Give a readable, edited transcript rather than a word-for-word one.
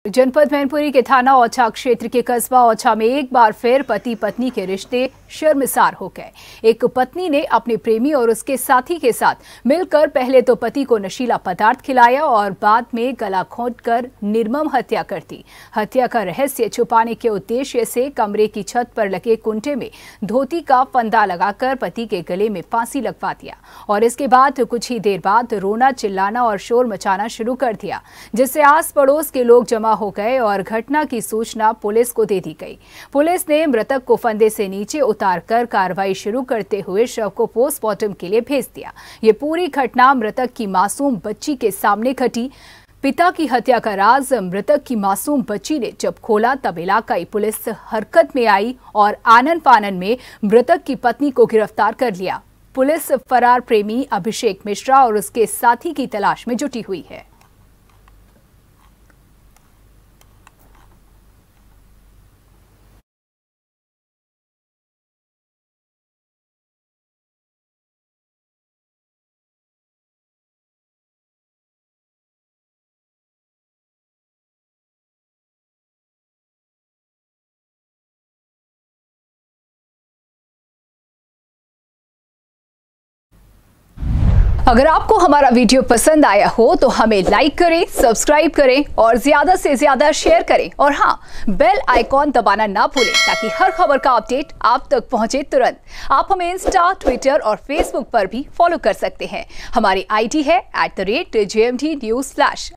जनपद मैनपुरी के थाना औछा क्षेत्र के कस्बा औछा में एक बार फिर पति पत्नी के रिश्ते शर्मसार हो गए। एक पत्नी ने अपने प्रेमी और उसके साथी के साथ मिलकर पहले तो पति को नशीला पदार्थ खिलाया और बाद में गला घोंटकर निर्मम हत्या कर दी। हत्या का रहस्य छुपाने के उद्देश्य से कमरे की छत पर लगे कुंटे में धोती का फंदा लगाकर पति के गले में फांसी लगवा दिया और इसके बाद कुछ ही देर बाद रोना चिल्लाना और शोर मचाना शुरू कर दिया, जिससे आस पड़ोस के लोग जमा हो गए और घटना की सूचना पुलिस को दे दी गई। पुलिस ने मृतक को फंदे से नीचे उतारकर कार्रवाई शुरू करते हुए शव को पोस्टमार्टम के लिए भेज दिया। ये पूरी घटना मृतक की मासूम बच्ची के सामने घटी। पिता की हत्या का राज मृतक की मासूम बच्ची ने जब खोला तब इलाकाई पुलिस हरकत में आई और आनन फानन में मृतक की पत्नी को गिरफ्तार कर लिया। पुलिस फरार प्रेमी अभिषेक मिश्रा और उसके साथी की तलाश में जुटी हुई है। अगर आपको हमारा वीडियो पसंद आया हो तो हमें लाइक करें, सब्सक्राइब करें और ज्यादा से ज्यादा शेयर करें और हाँ, बेल आइकॉन दबाना ना भूलें ताकि हर खबर का अपडेट आप तक पहुंचे तुरंत। आप हमें इंस्टा, ट्विटर और फेसबुक पर भी फॉलो कर सकते हैं। हमारी आईडी है @jmdnews_flash।